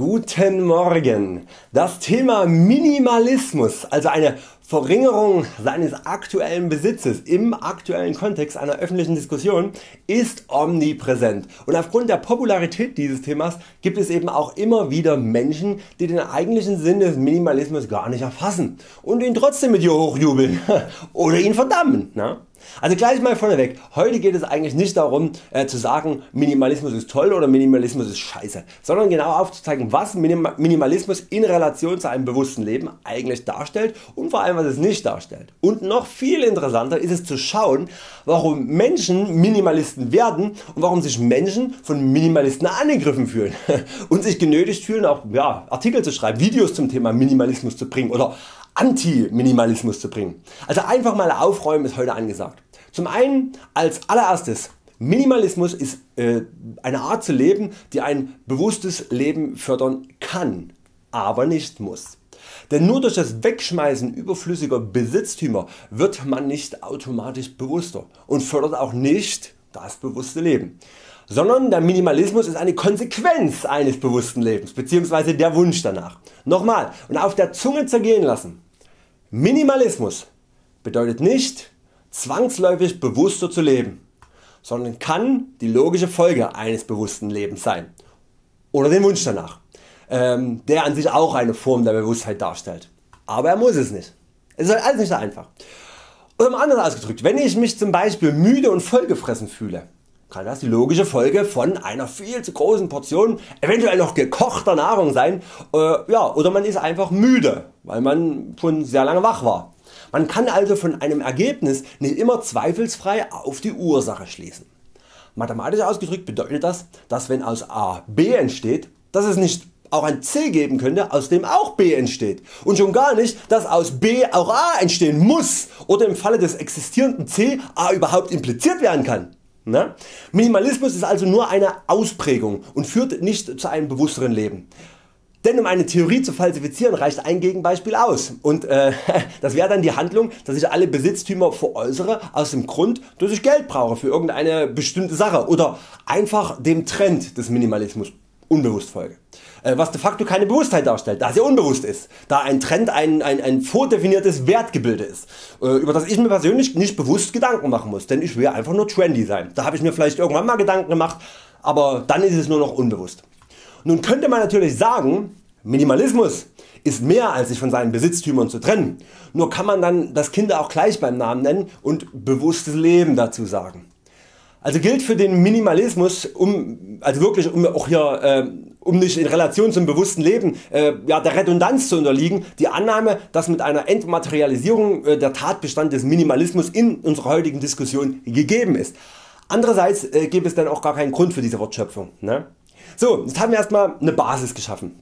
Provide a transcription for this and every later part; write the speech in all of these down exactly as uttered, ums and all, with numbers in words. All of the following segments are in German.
Guten Morgen! Das Thema Minimalismus, also eine Verringerung seines aktuellen Besitzes im aktuellen Kontext einer öffentlichen Diskussion, ist omnipräsent, und aufgrund der Popularität dieses Themas gibt es eben auch immer wieder Menschen, die den eigentlichen Sinn des Minimalismus gar nicht erfassen und ihn trotzdem mit dir hochjubeln oder ihn verdammen. Ne? Also gleich mal vorneweg, heute geht es eigentlich nicht darum äh, zu sagen, Minimalismus ist toll oder Minimalismus ist scheiße, sondern genau aufzuzeigen, was Minim Minimalismus in Relation zu einem bewussten Leben eigentlich darstellt und vor allem was es nicht darstellt. Und noch viel interessanter ist es zu schauen, warum Menschen Minimalisten werden und warum sich Menschen von Minimalisten angegriffen fühlen und sich genötigt fühlen, auch ja, Artikel zu schreiben, Videos zum Thema Minimalismus zu bringen oder Anti-Minimalismus zu bringen. Also einfach mal aufräumen ist heute angesagt. Zum einen als allererstes, Minimalismus ist äh, eine Art zu leben, die ein bewusstes Leben fördern kann, aber nicht muss. Denn nur durch das Wegschmeißen überflüssiger Besitztümer wird man nicht automatisch bewusster und fördert auch nicht das bewusste Leben. Sondern der Minimalismus ist eine Konsequenz eines bewussten Lebens bzw. der Wunsch danach. Nochmal und auf der Zunge zergehen lassen. Minimalismus bedeutet nicht zwangsläufig bewusster zu leben, sondern kann die logische Folge eines bewussten Lebens sein oder den Wunsch danach, ähm, der an sich auch eine Form der Bewusstheit darstellt. Aber er muss es nicht. Es ist halt alles nicht so einfach. Oder mal anders ausgedrückt, wenn ich mich zum Beispiel müde und vollgefressen fühle, kann das die logische Folge von einer viel zu großen Portion eventuell noch gekochter Nahrung sein, äh, ja, oder man ist einfach müde, weil man schon sehr lange wach war. Man kann also von einem Ergebnis nicht immer zweifelsfrei auf die Ursache schließen. Mathematisch ausgedrückt bedeutet das, dass wenn aus A B entsteht, dass es nicht auch ein C geben könnte, aus dem auch B entsteht, und schon gar nicht, dass aus B auch A entstehen muss oder im Falle des existierenden C A überhaupt impliziert werden kann. Ne? Minimalismus ist also nur eine Ausprägung und führt nicht zu einem bewussteren Leben. Denn um eine Theorie zu falsifizieren reicht ein Gegenbeispiel aus, und äh, das wäre dann die Handlung, dass ich alle Besitztümer veräußere aus dem Grund, dass ich Geld brauche für irgendeine bestimmte Sache oder einfach dem Trend des Minimalismus unbewusst folge. Äh, was de facto keine Bewusstheit darstellt, da es ja unbewusst ist, da ein Trend ein, ein, ein vordefiniertes Wertgebilde ist, äh, über das ich mir persönlich nicht bewusst Gedanken machen muss, denn ich will einfach nur trendy sein. Da habe ich mir vielleicht irgendwann mal Gedanken gemacht, aber dann ist es nur noch unbewusst. Nun könnte man natürlich sagen, Minimalismus ist mehr als sich von seinen Besitztümern zu trennen, nur kann man dann das Kind auch gleich beim Namen nennen und bewusstes Leben dazu sagen. Also gilt für den Minimalismus, um, also wirklich um, auch hier, äh, um nicht in Relation zum bewussten Leben äh, ja, der Redundanz zu unterliegen, die Annahme, dass mit einer Entmaterialisierung äh, der Tatbestand des Minimalismus in unserer heutigen Diskussion gegeben ist. Andererseits äh, gäbe es dann auch gar keinen Grund für diese Wortschöpfung. Ne? So, jetzt haben wir erstmal eine Basis geschaffen.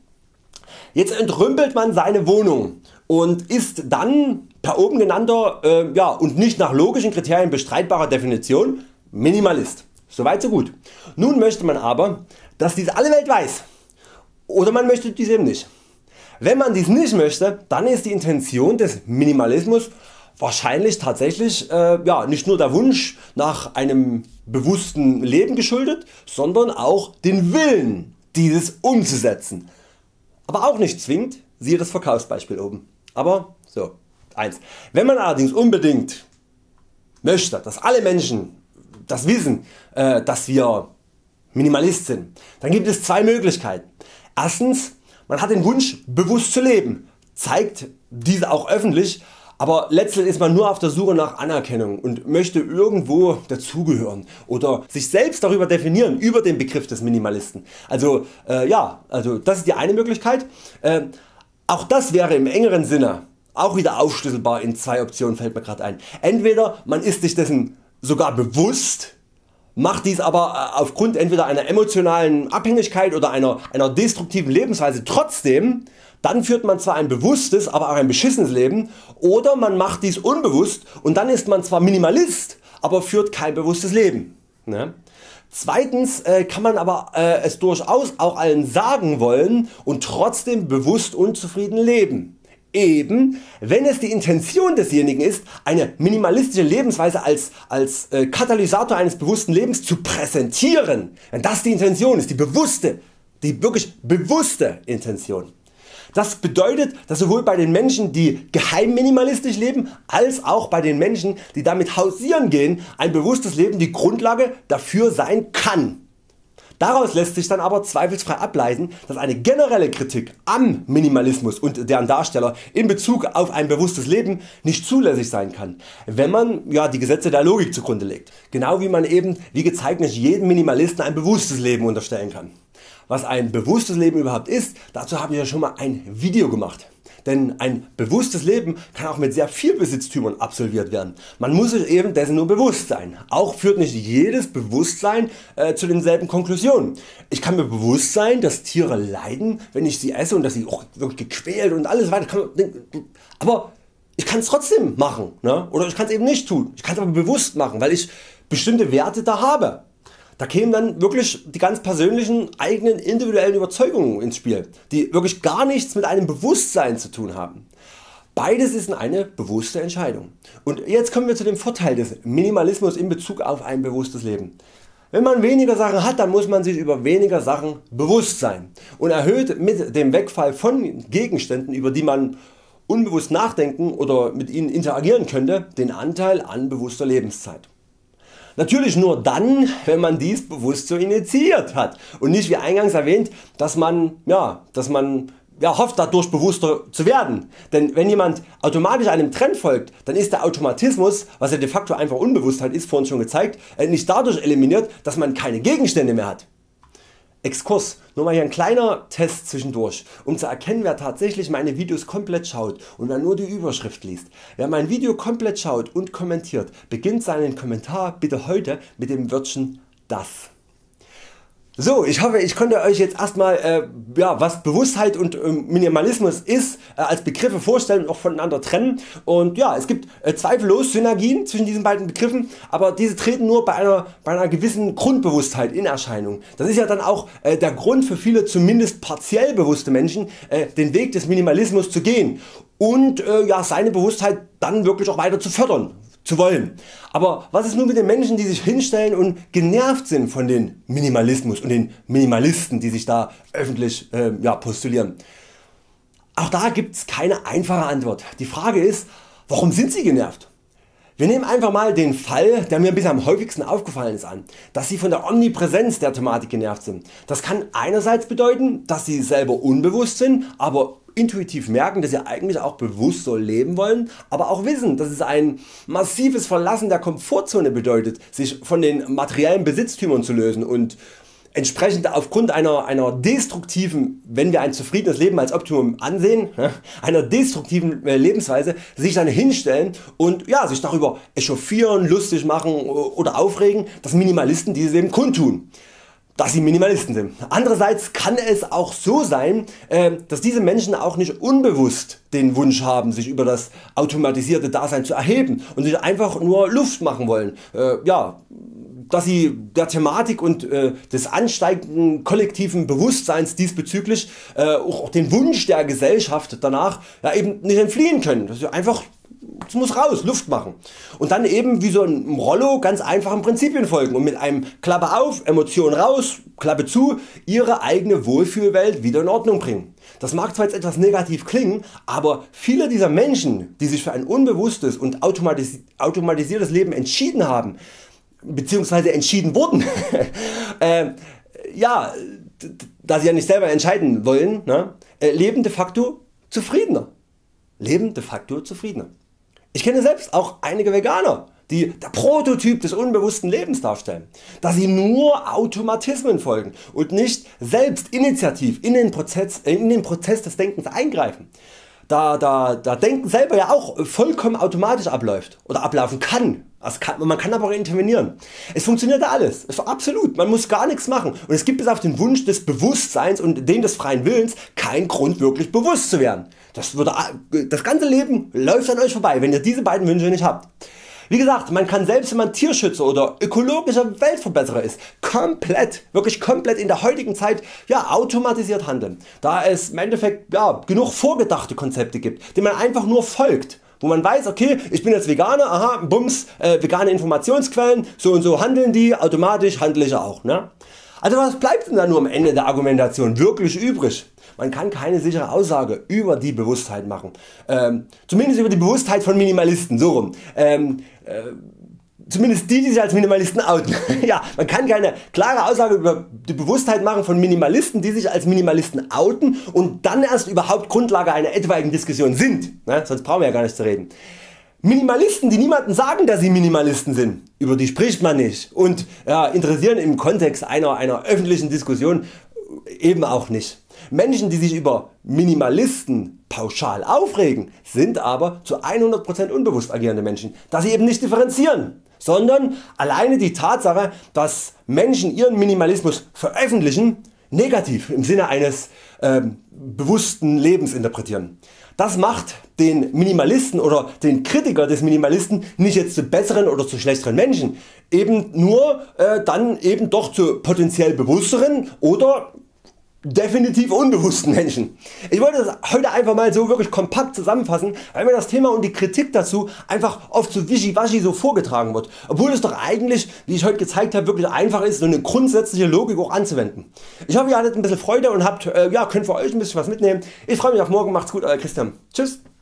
Jetzt entrümpelt man seine Wohnung und ist dann per oben genannter äh, ja, und nicht nach logischen Kriterien bestreitbarer Definition Minimalist. Soweit so gut. Nun möchte man aber, dass dies alle Welt weiß, oder man möchte dies eben nicht. Wenn man dies nicht möchte, dann ist die Intention des Minimalismus wahrscheinlich tatsächlich äh, ja, nicht nur der Wunsch nach einem bewussten Leben geschuldet, sondern auch den Willen, dieses umzusetzen. Aber auch nicht zwingend, siehe das Verkaufsbeispiel oben. Aber so, eins. Wenn man allerdings unbedingt möchte, dass alle Menschen das wissen, äh, dass wir Minimalist sind, dann gibt es zwei Möglichkeiten. Erstens, man hat den Wunsch bewusst zu leben, zeigt diese auch öffentlich, aber letztlich ist man nur auf der Suche nach Anerkennung und möchte irgendwo dazugehören oder sich selbst darüber definieren, über den Begriff des Minimalisten. Also äh, ja, also das ist die eine Möglichkeit. Äh, auch das wäre im engeren Sinne auch wieder aufschlüsselbar in zwei Optionen, fällt mir gerade ein. Entweder man ist sich dessen sogar bewusst, macht dies aber aufgrund entweder einer emotionalen Abhängigkeit oder einer, einer destruktiven Lebensweise trotzdem, dann führt man zwar ein bewusstes, aber auch ein beschissenes Leben, oder man macht dies unbewusst und dann ist man zwar Minimalist, aber führt kein bewusstes Leben. Ne? Zweitens äh, kann man aber äh, es durchaus auch allen sagen wollen und trotzdem bewusst unzufrieden leben. Eben wenn es die Intention desjenigen ist, eine minimalistische Lebensweise als, als äh, Katalysator eines bewussten Lebens zu präsentieren. Wenn das die Intention ist, die bewusste die wirklich bewusste Intention. Das bedeutet, dass sowohl bei den Menschen die geheim minimalistisch leben, als auch bei den Menschen die damit hausieren gehen, ein bewusstes Leben die Grundlage dafür sein kann. Daraus lässt sich dann aber zweifelsfrei ableiten, dass eine generelle Kritik am Minimalismus und deren Darsteller in Bezug auf ein bewusstes Leben nicht zulässig sein kann, wenn man ja, die Gesetze der Logik zugrunde legt. Genau wie man eben wie gezeigt nicht jedem Minimalisten ein bewusstes Leben unterstellen kann. Was ein bewusstes Leben überhaupt ist, dazu habe ich ja schon mal ein Video gemacht. Denn ein bewusstes Leben kann auch mit sehr viel Besitztümern absolviert werden. Man muss sich eben dessen nur bewusst sein. Auch führt nicht jedes Bewusstsein äh, zu denselben Konklusionen. Ich kann mir bewusst sein, dass Tiere leiden, wenn ich sie esse und dass sie auch wirklich gequält und alles weiter. Kann man, aber ich kann es trotzdem machen, ne? Oder ich kann es eben nicht tun. Ich kann es aber bewusst machen, weil ich bestimmte Werte da habe. Da kämen dann wirklich die ganz persönlichen eigenen individuellen Überzeugungen ins Spiel, die wirklich gar nichts mit einem Bewusstsein zu tun haben. Beides ist eine bewusste Entscheidung. Und jetzt kommen wir zu dem Vorteil des Minimalismus in Bezug auf ein bewusstes Leben. Wenn man weniger Sachen hat, dann muss man sich über weniger Sachen bewusst sein und erhöht mit dem Wegfall von Gegenständen, über die man unbewusst nachdenken oder mit ihnen interagieren könnte, den Anteil an bewusster Lebenszeit. Natürlich nur dann, wenn man dies bewusst so initiiert hat und nicht wie eingangs erwähnt, dass man, ja, dass man ja, hofft dadurch bewusster zu werden. Denn wenn jemand automatisch einem Trend folgt, dann ist der Automatismus, was ja de facto einfach Unbewusstheit ist, vorhin schon gezeigt, nicht dadurch eliminiert, dass man keine Gegenstände mehr hat. Exkurs, nur mal hier ein kleiner Test zwischendurch, um zu erkennen, wer tatsächlich meine Videos komplett schaut und wer nur die Überschrift liest. Wer mein Video komplett schaut und kommentiert, beginnt seinen Kommentar bitte heute mit dem Wörtchen das. So, ich hoffe, ich konnte Euch jetzt erstmal äh, ja, was Bewusstheit und äh, Minimalismus ist äh, als Begriffe vorstellen und auch voneinander trennen. Und ja, es gibt äh, zweifellos Synergien zwischen diesen beiden Begriffen, aber diese treten nur bei einer, bei einer gewissen Grundbewusstheit in Erscheinung. Das ist ja dann auch äh, der Grund für viele zumindest partiell bewusste Menschen, äh, den Weg des Minimalismus zu gehen und äh, ja, seine Bewusstheit dann wirklich auch weiter zu fördern zu wollen. Aber was ist nun mit den Menschen, die sich hinstellen und genervt sind von dem Minimalismus und den Minimalisten, die sich da öffentlich äh, ja, postulieren? Auch da gibt es keine einfache Antwort. Die Frage ist, warum sind sie genervt? Wir nehmen einfach mal den Fall, der mir bisher am häufigsten aufgefallen ist, an, dass sie von der Omnipräsenz der Thematik genervt sind. Das kann einerseits bedeuten, dass sie selber unbewusst sind, aber intuitiv merken, dass sie eigentlich auch bewusst so leben wollen, aber auch wissen, dass es ein massives Verlassen der Komfortzone bedeutet, sich von den materiellen Besitztümern zu lösen und entsprechend aufgrund einer, einer destruktiven, wenn wir ein zufriedenes Leben als Optimum ansehen, einer destruktiven Lebensweise sich dann hinstellen und ja, sich darüber echauffieren, lustig machen oder aufregen, dass Minimalisten dieses eben kundtun, dass sie Minimalisten sind. Andererseits kann es auch so sein, dass diese Menschen auch nicht unbewusst den Wunsch haben, sich über das automatisierte Dasein zu erheben und sich einfach nur Luft machen wollen. Ja, dass sie der Thematik und äh, des ansteigenden kollektiven Bewusstseins diesbezüglich äh, auch den Wunsch der Gesellschaft danach ja, eben nicht entfliehen können. Das ist einfach, es muss raus, Luft machen. Und dann eben wie so ein Rollo ganz einfachen Prinzipien folgen und mit einem Klappe auf, Emotion raus, Klappe zu, ihre eigene Wohlfühlwelt wieder in Ordnung bringen. Das mag zwar jetzt etwas negativ klingen, aber viele dieser Menschen, die sich für ein unbewusstes und automatis automatisiertes Leben entschieden haben, beziehungsweise entschieden wurden, äh, ja, da sie ja nicht selber entscheiden wollen, ne, äh, leben de facto zufriedener. Leben de facto zufriedener. Ich kenne selbst auch einige Veganer, die der Prototyp des unbewussten Lebens darstellen, da sie nur Automatismen folgen und nicht selbst initiativ in den Prozess, in den Prozess des Denkens eingreifen. Da, da, da Denken selber ja auch vollkommen automatisch abläuft oder ablaufen kann. kann. Man kann aber auch intervenieren. Es funktioniert alles, es absolut, man muss gar nichts machen und es gibt bis auf den Wunsch des Bewusstseins und den des freien Willens keinen Grund wirklich bewusst zu werden. Das, würde, das ganze Leben läuft an Euch vorbei, wenn ihr diese beiden Wünsche nicht habt. Wie gesagt, man kann selbst wenn man Tierschützer oder ökologischer Weltverbesserer ist, komplett, wirklich komplett in der heutigen Zeit ja, automatisiert handeln, da es im Endeffekt ja, genug vorgedachte Konzepte gibt, denen man einfach nur folgt. Wo man weiß, okay, ich bin jetzt Veganer, aha, bums, äh, vegane Informationsquellen, so und so handeln die, automatisch handle ich auch. Ne? Also was bleibt denn da nur am Ende der Argumentation wirklich übrig? Man kann keine sichere Aussage über die Bewusstheit machen, ähm, zumindest über die Bewusstheit von Minimalisten, so rum. Ähm, äh, Zumindest die, die sich als Minimalisten outen. Ja, man kann keine klare Aussage über die Bewusstheit machen von Minimalisten, die sich als Minimalisten outen und dann erst überhaupt Grundlage einer etwaigen Diskussion sind. Ne? Sonst brauchen wir ja gar nicht zu reden. Minimalisten, die niemandem sagen, dass sie Minimalisten sind, über die spricht man nicht und ja, interessieren im Kontext einer, einer öffentlichen Diskussion eben auch nicht. Menschen, die sich über Minimalisten pauschal aufregen, sind aber zu hundert Prozent unbewusst agierende Menschen, da sie eben nicht differenzieren, sondern alleine die Tatsache, dass Menschen ihren Minimalismus veröffentlichen, negativ im Sinne eines äh, bewussten Lebens interpretieren. Das macht den Minimalisten oder den Kritiker des Minimalisten nicht jetzt zu besseren oder zu schlechteren Menschen, eben nur äh, dann eben doch zu potenziell bewussteren oder definitiv unbewussten Menschen. Ich wollte das heute einfach mal so wirklich kompakt zusammenfassen, weil mir das Thema und die Kritik dazu einfach oft so wischiwaschi so vorgetragen wird, obwohl es doch eigentlich, wie ich heute gezeigt habe, wirklich einfach ist, so eine grundsätzliche Logik auch anzuwenden. Ich hoffe, ihr hattet ein bisschen Freude und habt, äh, ja, könnt für euch ein bisschen was mitnehmen. Ich freue mich auf morgen, macht's gut, euer Christian. Tschüss.